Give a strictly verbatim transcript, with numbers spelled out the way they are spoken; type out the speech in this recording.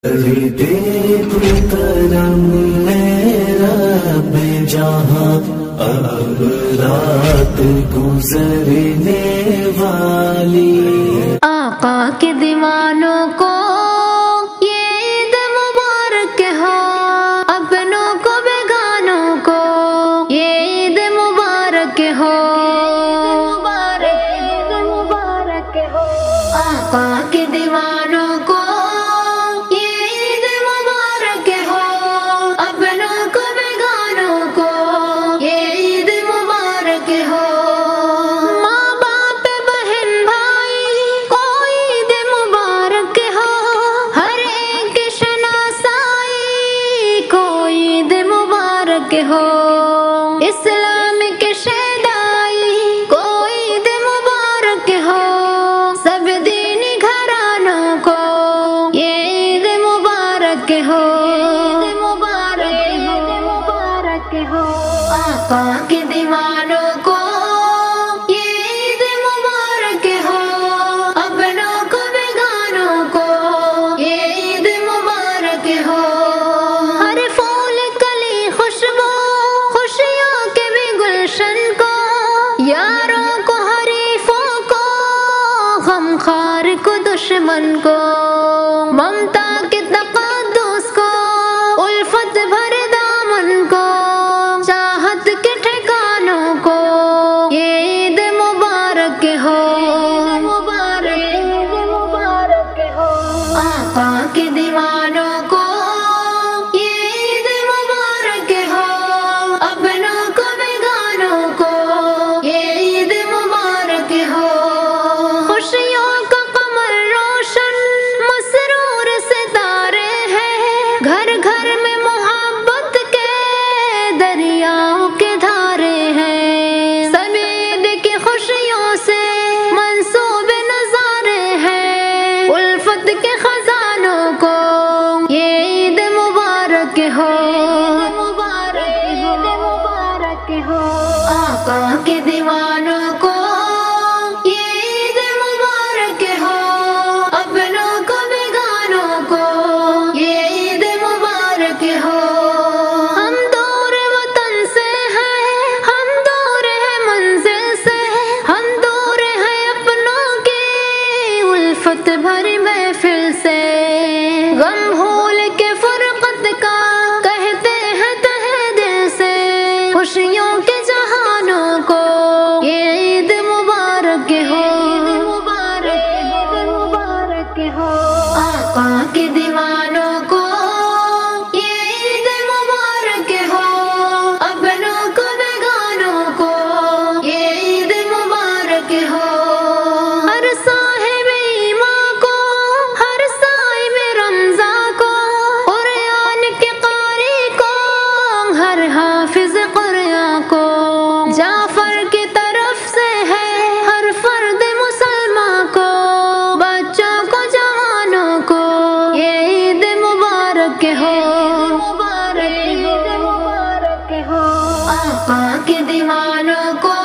کرم رب جہاں اب رات گزرنے والی، آقا کے دیوانوں کو یہ عید مبارک ہو، اپنوں کو بیگانوں کو یہ عید مبارک ہو، عید مبارک ہو، آقا کے دیوانوں کو ہو، اسلام کے شہدائی کوئی عید مبارک ہو، سب دینی گھرانوں کو یہ عید مبارک ہو، عید مبارک ہو، آقا کے دیوانوں کو یہ عید مبارک ہو، اپنوں کو بیگانوں کو یہ عید مبارک ہو، ہر پھول کلی خوشبو یاروں کو حریفوں کو غمخوار کو دشمن کو ممتا کے تقدس کو الفت بھر دامن کو چاہت کے ٹھکانوں کو یہ عید مبارک ہو، عید مبارک ہو، آقا کے دیوانوں کو یہ عید مبارک ہو، اپنوں کو بیگانوں کو گھر گھر میں محبت کے دریاؤں کے دھارے ہیں، سب عید کی خوشیوں سے منسوب نظارے ہیں، الفت کے خزانوں کو یہ عید مبارک ہو، عید مبارک ہو، آقا کے دیوانوں کو یہ عید مبارک ہو، اپنوں کو بیگانوں کو یہ ہو، ہم دور وطن سے ہیں، ہم دور ہیں منزل سے، ہم دور ہیں اپنوں کی الفت بھری محفل سے، غم بھول کے فرقت کا کہتے ہیں تہ دل سے، خوشیوں کے جہانوں کو یہ عید مبارک ہو، عید مبارک ہو، آقا کے دیوانوں کو حافظ قرآن کو جعفر کی طرف سے ہے ہر فرد مسلمان کو، بچوں کو جوانوں کو یہ عید مبارک ہو، عید مبارک ہو، آقا کے دیوانوں کو